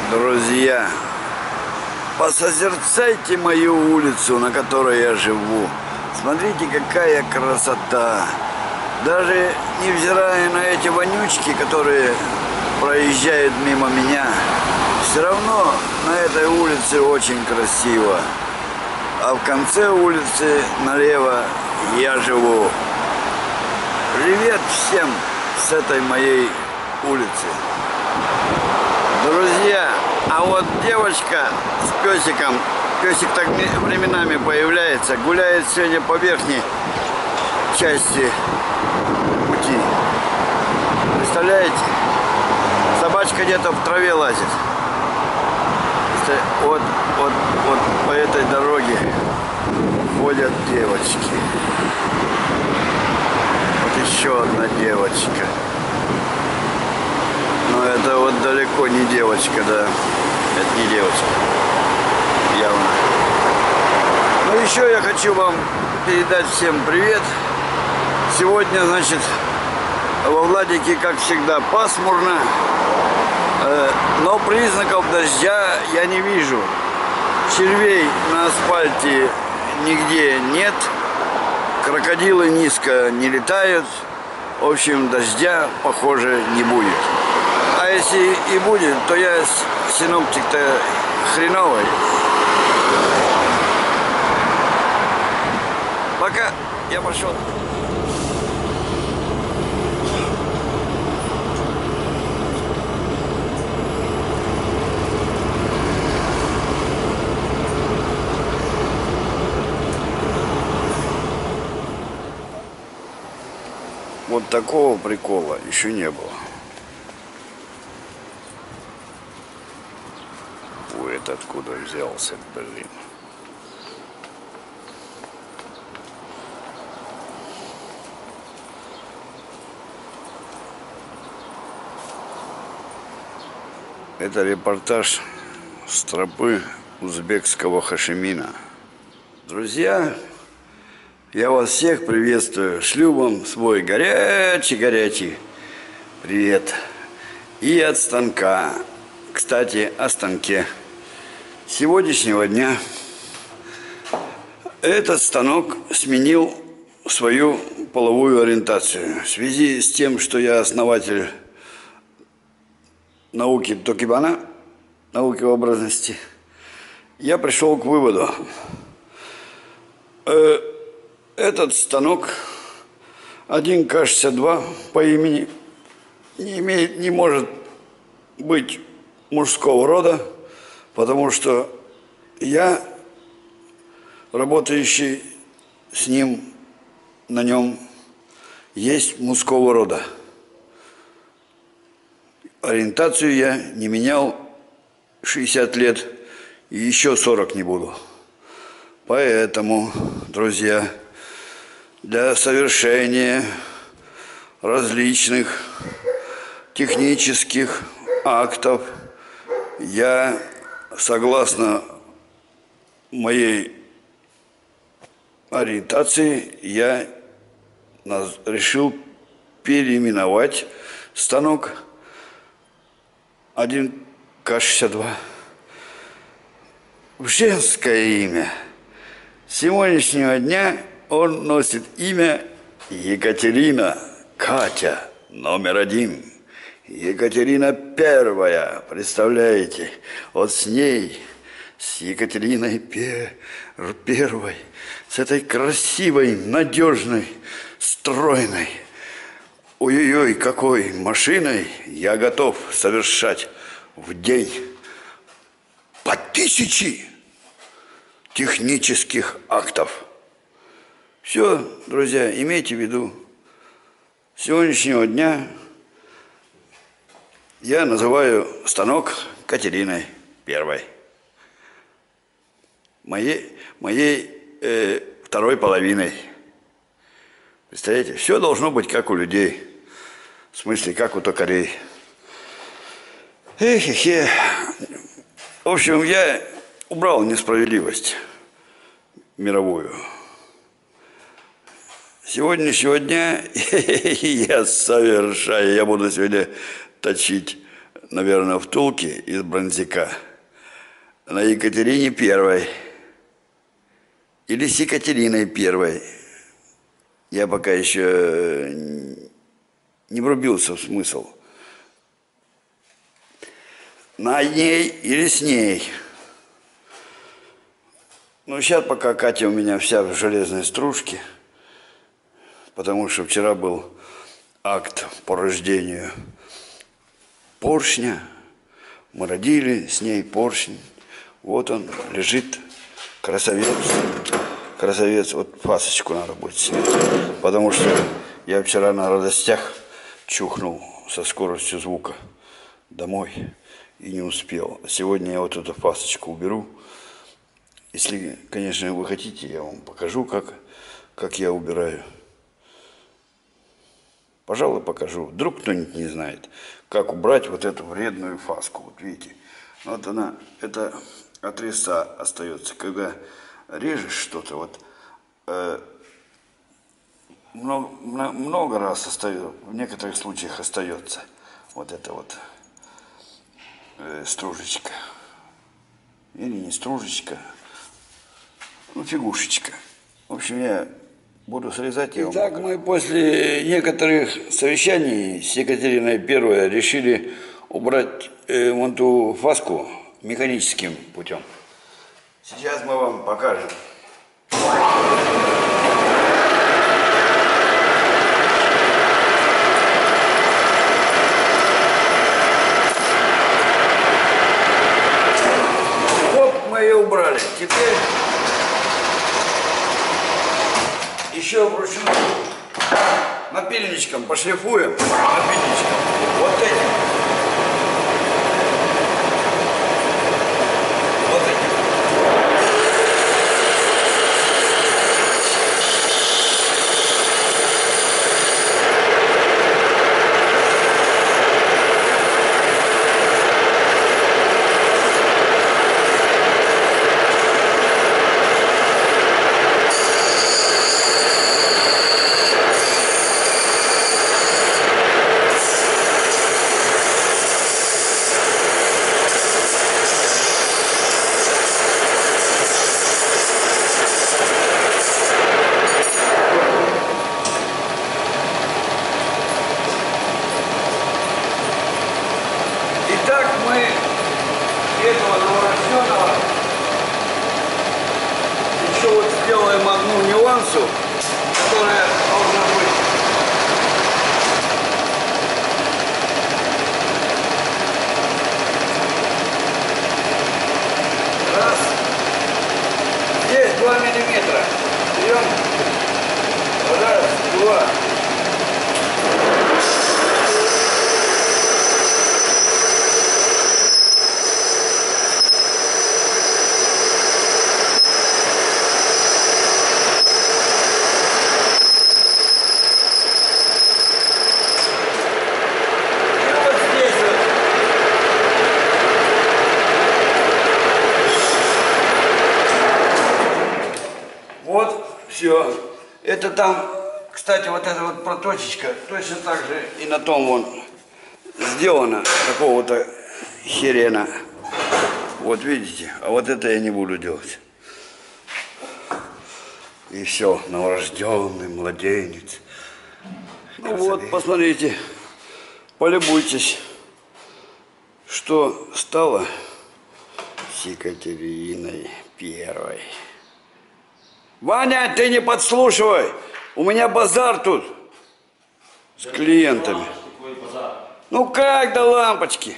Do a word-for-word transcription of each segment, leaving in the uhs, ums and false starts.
Друзья, посозерцайте мою улицу, на которой я живу. Смотрите, какая красота. Даже невзирая на эти вонючки, которые проезжают мимо меня, все равно на этой улице очень красиво. А в конце улицы налево я живу. Привет всем с этой моей улицы. Друзья, а вот девочка с песиком, песик так временами появляется, гуляет сегодня по верхней части пути. Представляете? Собачка где-то в траве лазит. Вот, вот, вот по этой дороге ходят девочки. Вот еще одна девочка. Но это вот далеко не девочка, да. Это не девочка. Явно. Ну еще я хочу вам передать всем привет. Сегодня, значит, во Владике, как всегда, пасмурно. Но признаков дождя я не вижу. Червей на асфальте нигде нет. Крокодилы низко не летают. В общем, дождя, похоже, не будет. А если и будет, то я синоптик-то хреновый. Пока, я пошел. Вот такого прикола еще не было. Ой, это откуда взялся, блин. Это репортаж с тропы узбекского Хашимина. Друзья, я вас всех приветствую. Шлю вам свой горячий-горячий привет. И от станка. Кстати, о станке. С сегодняшнего дня этот станок сменил свою половую ориентацию. В связи с тем, что я основатель науки Токибана, науки образности, я пришел к выводу. Этот станок один ка шестьдесят два по имени не, имеет, не может быть мужского рода, потому что я, работающий с ним, на нем, есть мужского рода. Ориентацию я не менял шестьдесят лет и еще сорок не буду. Поэтому, друзья, для совершения различных технических актов я, согласно моей ориентации, я решил переименовать станок один ка шестьдесят два в женское имя. С сегодняшнего дня он носит имя Екатерина, Катя, номер один. Екатерина первая, представляете? Вот с ней, с Екатериной первой, с этой красивой, надежной, стройной, ой-ой-ой, какой машиной я готов совершать в день по тысяче технических актов. Все, друзья, имейте в виду, с сегодняшнего дня я называю станок Катериной первой, моей, моей э, второй половиной. Представляете, все должно быть как у людей, в смысле, как у токарей. Эх-хе-хе. В общем, я убрал несправедливость мировую. С сегодняшнего дня я совершаю, я буду сегодня точить наверное, втулки из бронзяка на Екатерине Первой. Или с Екатериной Первой. Я пока еще не врубился в смысл. На ней или с ней. Ну, сейчас пока Катя у меня вся в железной стружке, потому что вчера был акт по рождению поршня. Мы родили с ней поршень. Вот он лежит, красавец. Красавец. Вот фасочку надо будет снять. Потому что я вчера на радостях чухнул со скоростью звука домой и не успел. Сегодня я вот эту фасочку уберу. Если, конечно, вы хотите, я вам покажу, как, как я убираю. Пожалуй, покажу. Вдруг кто-нибудь не знает, как убрать вот эту вредную фаску. Вот видите, вот она, это от резца остается. Когда режешь что-то, вот э, много, много раз остается, в некоторых случаях остается вот эта вот э, стружечка. Или не стружечка, ну, фигушечка. В общем, я буду срезать. Итак, мы после некоторых совещаний с Екатериной Первой решили убрать э, вон ту фаску механическим путем. Сейчас мы вам покажем. Вот мы ее убрали. Теперь еще вручную напильничком пошлифуем. Напильничком. Вот этим. Вот этим. Этого новорожденного еще вот сделаем одну нюансу, которая должна быть. Раз. Здесь два миллиметра. Берем. Раз, два. Все. Это там, кстати, вот эта вот проточечка точно так же и на том вон сделана, какого-то херена. Вот видите, а вот это я не буду делать. И все, новорожденный младенец. Ну вот, посмотрите, полюбуйтесь, что стало с Екатериной Первой. Ваня, ты не подслушивай, у меня базар тут с клиентами. Ну как до лампочки?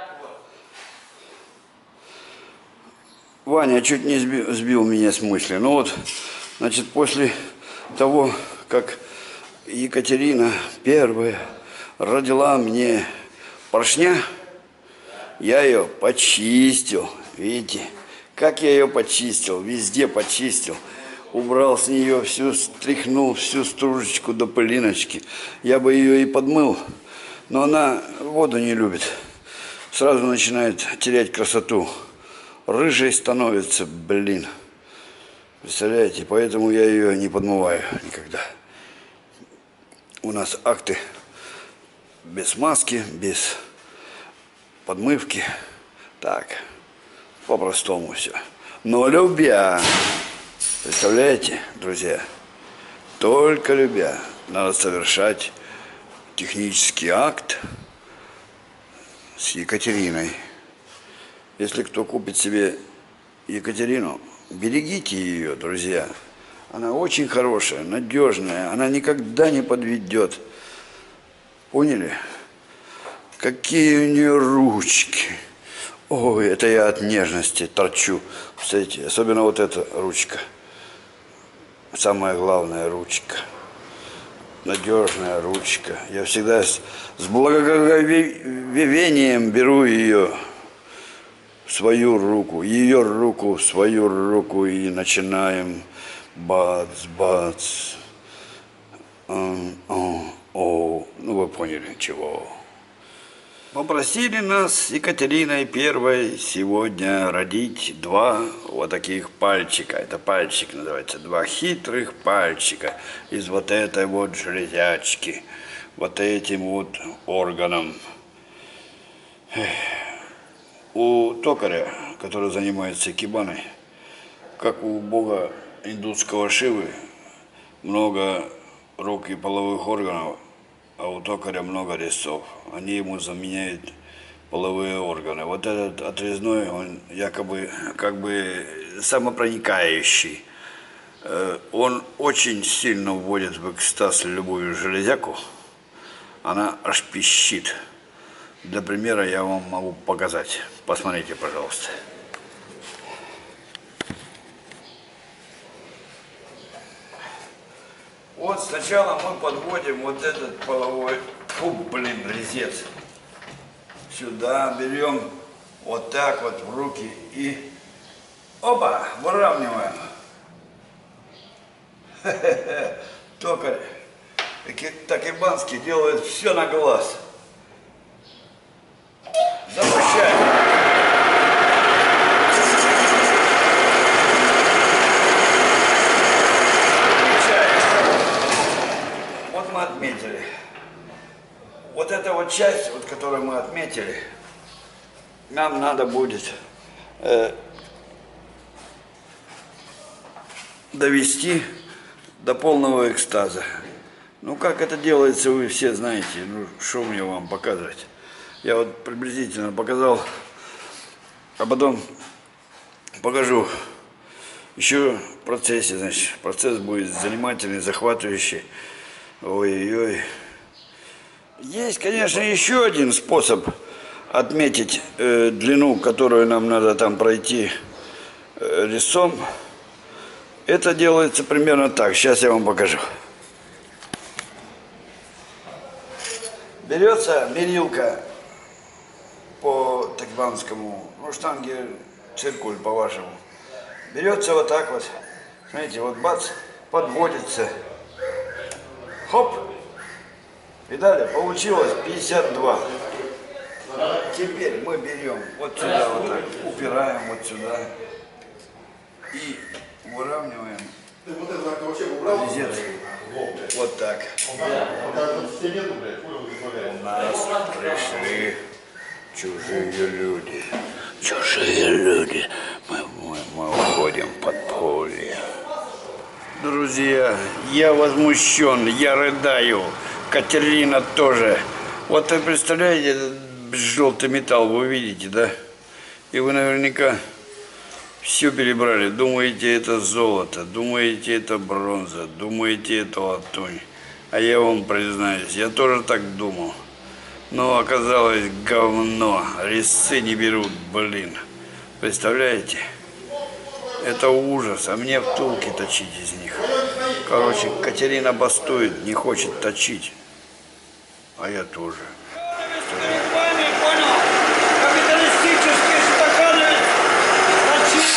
Ваня чуть не сбил, сбил меня с мысли. Ну вот, значит, после того, как Екатерина Первая родила мне поршня, я ее почистил. Видите, как я ее почистил, везде почистил. Убрал с нее всю, стряхнул всю стружечку до пылиночки. Я бы ее и подмыл, но она воду не любит. Сразу начинает терять красоту. Рыжей становится, блин. Представляете, поэтому я ее не подмываю никогда. У нас акты без маски, без подмывки. Так, по-простому все. Но любя. Представляете, друзья? Только любя. Надо совершать технический акт с Екатериной. Если кто купит себе Екатерину, берегите ее, друзья. Она очень хорошая, надежная, она никогда не подведет. Поняли? Какие у нее ручки. Ой, это я от нежности торчу. Кстати, особенно вот эта ручка. Самая главная ручка. Надежная ручка. Я всегда с, с благоговением беру ее в свою руку, ее руку в свою руку и начинаем бац, бац. О, о, о. Ну вы поняли, чего. Попросили нас с Екатериной Первой сегодня родить два вот таких пальчика. Это пальчик называется. Два хитрых пальчика из вот этой вот железячки. Вот этим вот органом. У токаря, который занимается икебаной, как у бога индусского Шивы, много рук и половых органов, а у токаря много резцов. Они ему заменяют половые органы. Вот этот отрезной, он якобы как бы самопроникающий. Он очень сильно вводит в экстаз любую железяку. Она аж пищит. Для примера я вам могу показать. Посмотрите, пожалуйста. Вот сначала мы подводим вот этот половой, фу, блин, резец. Сюда берем вот так вот в руки и, опа, выравниваем. Токарь Такебанский делает все на глаз. Запущаем. Отметили. Вот эта вот часть, вот, которую мы отметили, нам надо будет э, довести до полного экстаза. Ну, как это делается, вы все знаете. Ну, что мне вам показывать? Я вот приблизительно показал, а потом покажу еще в процессе. Значит, процесс будет занимательный, захватывающий. Ой-ой-ой. Есть, конечно, еще один способ отметить э, длину, которую нам надо там пройти э, резцом. Это делается примерно так. Сейчас я вам покажу. Берется мерилка по такбанскому, ну, штанге, циркуль по-вашему. Берется вот так вот. Смотрите, вот бац, подводится. Хоп! Видали? Получилось пятьдесят два. Теперь мы берем вот сюда, вот так, упираем вот сюда и выравниваем резец. Вот так. У нас пришли чужие люди. Чужие люди. Мы, мы, мы уходим под поле. Друзья, я возмущен, я рыдаю. Катерина тоже. Вот вы представляете, этот желтый металл вы видите, да? И вы наверняка все перебрали. Думаете, это золото, думаете, это бронза, думаете, это латунь. А я вам признаюсь, я тоже так думал. Но оказалось говно. Резцы не берут, блин. Представляете? Это ужас, а мне втулки точить из них. Короче, Катерина бастует, не хочет точить. А я тоже. Понял? Капиталистические стаканы точить.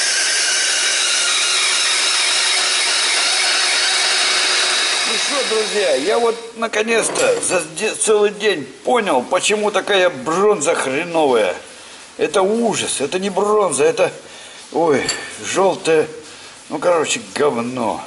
Ну что, друзья? друзья, я вот наконец-то за де- целый день понял, почему такая бронза хреновая. Это ужас, это не бронза, это, ой, желтое, ну, короче, говно.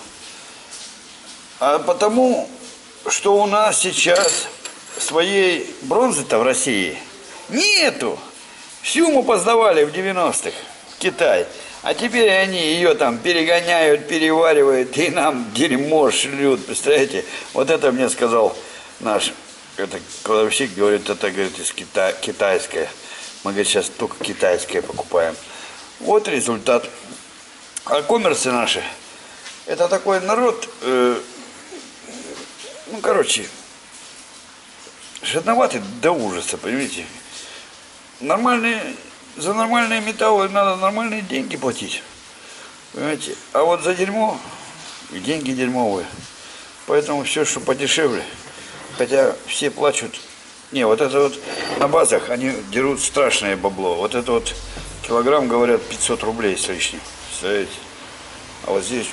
А потому, что у нас сейчас своей бронзы-то в России нету. Всю мы поздавали в девяностых в Китай. А теперь они ее там перегоняют, переваривают и нам дерьмо шлют. Представляете? Вот это мне сказал наш это, кладовщик, говорит, это, говорит, из Кита, китайское. Мы, говорит, сейчас только китайское покупаем. Вот результат. А коммерсы наши, это такой народ, э, ну, короче, жадноватый до ужаса, понимаете? Нормальные, за нормальные металлы надо нормальные деньги платить, понимаете? А вот за дерьмо и деньги дерьмовые. Поэтому все, что подешевле, хотя все плачут. Не, вот это вот на базах они дерут страшное бабло. Вот это вот килограмм, говорят, пятьсот рублей с лишним. Представляете? А вот здесь...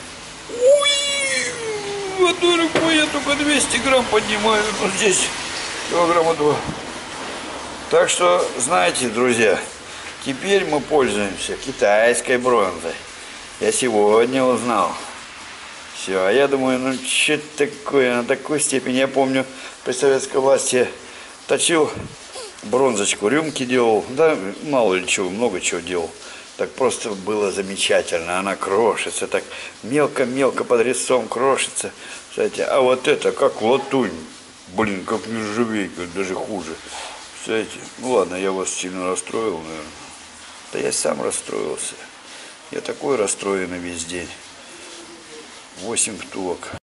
Ой, одной рукой я только двести грамм поднимаю, но здесь килограмма два. Так что, знаете, друзья, теперь мы пользуемся китайской бронзой. Я сегодня узнал. Все, а я думаю, ну что такое, на такой степени. Я помню, при советской власти точил бронзочку, рюмки делал, да, мало ли чего, много чего делал. Так просто было замечательно, она крошится, так мелко-мелко под резцом крошится. Кстати, а вот это как латунь, блин, как нержавейка, даже хуже. Кстати, ну ладно, я вас сильно расстроил, наверное. Да я сам расстроился. Я такой расстроенный весь день. Восемь втулок.